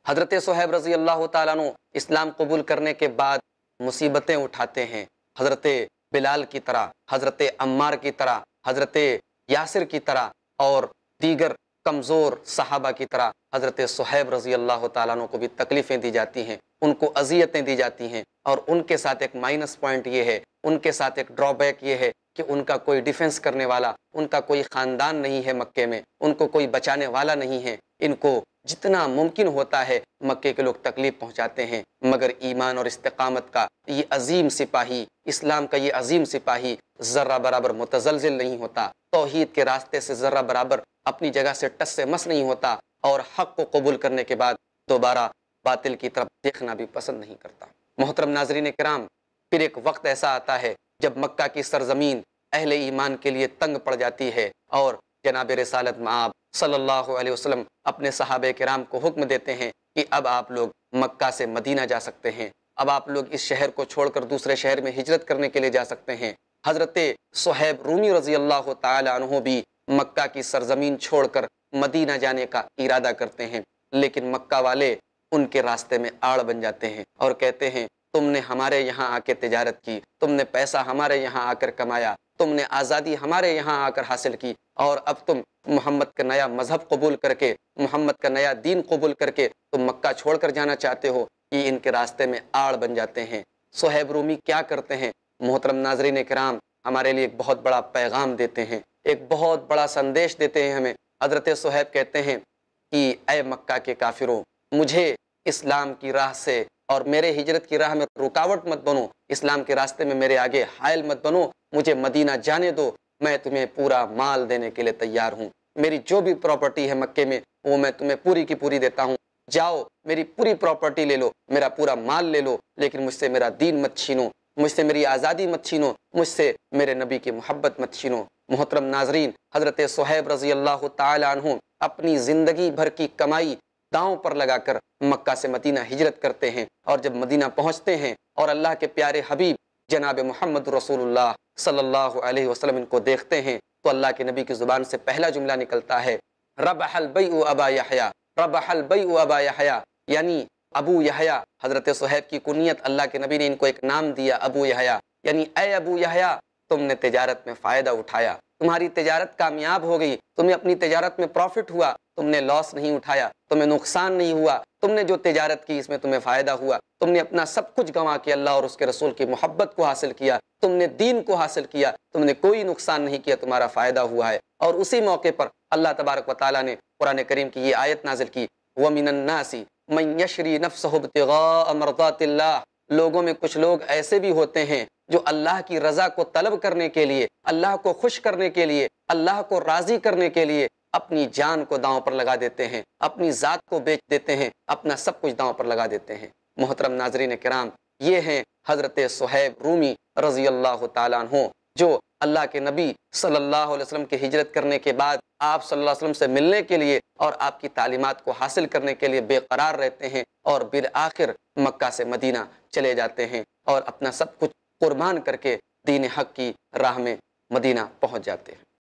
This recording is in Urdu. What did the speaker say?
حضرت صہیب رضی اللہ تعالیٰ عنہ اسلام قبول کرنے کے بعد مصیبتیں اٹھاتے ہیں، حضرت بلال کی طرح، حضرت عمار کی طرح، حضرت یاسر کی طرح اور دیگر کمزور صحابہ کی طرح حضرت صہیب رضی اللہ تعالیٰ عنہ کو بھی تکلیفیں دی جاتی ہیں، ان کو اذیتیں دی جاتی ہیں، اور ان کے ساتھ ایک مائنس پوائنٹ یہ ہے، ان کے ساتھ ایک ڈرا بیک یہ ہے کہ ان کا کوئی ڈیفنس کرنے والا، ان کا کوئی خاندان نہیں ہے مکے میں، ان کو کوئی بچانے والا نہیں ہے، ان کو جتنا ممکن ہوتا ہے مکے کے لوگ تکلیف پہنچاتے ہیں، مگر ایمان اور استقامت کا یہ عظیم سپاہی، اسلام کا یہ عظیم سپاہی ذرہ برابر متزلزل نہیں ہوتا، توحید کے راستے سے ذرہ برابر اپنی جگہ سے ٹس سے مس نہیں ہوتا، اور حق کو قبول کرنے کے بعد دوبارہ باطل کی طرف دیکھنا بھی پسند نہیں کرتا۔ محترم ناظرین کرام، پھر ایک وقت ایسا آتا ہے جب مکہ کی سرزمین اہل ایمان کے لیے تنگ پڑ جاتی ہے، اور جناب رسالت مآب صلی اللہ علیہ وسلم اپنے صحابہ کرام کو حکم دیتے ہیں کہ اب آپ لوگ مکہ سے مدینہ جا سکتے ہیں، اب آپ لوگ اس شہر کو چھوڑ کر دوسرے شہر میں ہجرت کرنے کے لیے جا سکتے ہیں۔ حضرت صہیب رومی رضی اللہ تعالی عنہ بھی مکہ کی سرزمین چھوڑ کر مدینہ جانے کا ارادہ کرتے ہیں، لیکن مکہ والے ان کے راستے میں آڑ بن جاتے ہیں اور کہتے ہیں تم نے ہمارے یہاں آ کے تجارت کی، تم نے پیسہ ہمارے یہاں آ کر کمایا، تم نے آزادی ہمارے یہاں آ کر حاصل کی، اور اب تم محمد کا نیا مذہب قبول کر کے، محمد کا نیا دین قبول کر کے تم مکہ چھوڑ کر جانا چاہتے ہو۔ یہ ان کے راستے میں آڑ بن جاتے ہیں۔ صہیب رومی کیا کرتے ہیں؟ محترم ناظرین کرام، ہمارے لیے ایک بہت بڑا پیغام دیتے ہیں، ایک بہت بڑا سندیش دیتے ہیں ہمیں۔ حضرت صہیب کہتے ہیں کہ اے مکہ کے کافروں، مجھے اسلام کی راہ سے اور میرے ہجرت کی راہ میں رکاوٹ مت بنو، اسلام کے راستے میں میرے آگے حائل مت بنو، مجھے مدینہ جانے دو، میں تمہیں پورا مال دینے کے لیے تیار ہوں، میری جو بھی پراپرٹی ہے مکے میں وہ میں تمہیں پوری کی پوری دیتا ہوں، جاؤ میری پوری پراپرٹی لے لو، میرا پورا مال لے لو، لیکن مجھ سے میرا دین مت چھینو، مجھ سے میری آزادی مت چھینو، مجھ سے میرے نبی کی محبت مت چھینو۔ محترم ناظرین، حضرت صہیب رضی اللہ تعالی عنہ اپنی زندگی بھر کی کمائی داؤں پر لگا کر مکہ سے مدینہ ہجرت کرتے ہیں، اور جب مدینہ پہنچتے ہیں اور اللہ کے پیارے حبیب جناب محمد رسول اللہ صلی اللہ علیہ وسلم ان کو دیکھتے ہیں تو اللہ کے نبی کی زبان سے پہلا جملہ نکلتا ہے، ربح البیع ابا یحییٰ، ربح البیع ابا یحییٰ، یعنی ابو یحییٰ۔ حضرت صہیب کی کنیت اللہ کے نبی نے ان کو ایک نام دیا، ابو یحییٰ، یعنی اے ابو یحییٰ، تم نے تجارت میں فائدہ اٹھایا، تمہاری تجارت کامیاب ہو گئی، تمہیں اپنی تجارت میں پروفٹ ہوا، تم نے لاس نہیں اٹھایا، تمہیں نقصان نہیں ہوا، تم نے جو تجارت کی اس میں تمہیں فائدہ ہوا، تم نے اپنا سب کچھ گنوا کے اللہ اور اس کے رسول کی محبت کو حاصل کیا، تم نے دین کو حاصل کیا، تم نے کوئی نقصان نہیں کیا، تمہارا فائدہ ہوا ہے۔ اور اسی موقع پر اللہ تبارک و تعالیٰ نے قرآن کریم کی یہ آیت نازل کی، وَمِنَ النَّاسِ مَن يَشْرِي نَفْسَهُ ابْتِغَاءَ مَرْضَاتِ اللَّهِ، لوگوں میں کچھ لوگ ایسے بھی ہوتے ہیں جو اللہ کی رضا کو طلب کرنے کے لیے، اللہ کو خوش کرنے کے لیے، اللہ کو راضی کرنے کے لیے اپنی جان کو داؤں پر لگا دیتے ہیں، اپنی ذات کو بیچ دیتے ہیں، اپنا سب کچھ داؤں پر لگا دیتے ہیں۔ محترم ناظرین کرام، یہ ہیں حضرت صہیب رومی رضی اللہ تعالیٰ عنہ، جو اللہ کے نبی صلی اللہ علیہ وسلم کی ہجرت کرنے کے بعد آپ صلی اللہ علیہ وسلم سے ملنے کے لیے اور آپ کی تعلیمات کو حاصل کرنے کے لیے بے قرار رہتے ہیں، اور بالآخر مکہ سے مدینہ چلے جاتے ہیں اور اپنا سب کچھ قربان کر کے دین حق کی راہ میں مدینہ پہنچ جاتے ہیں۔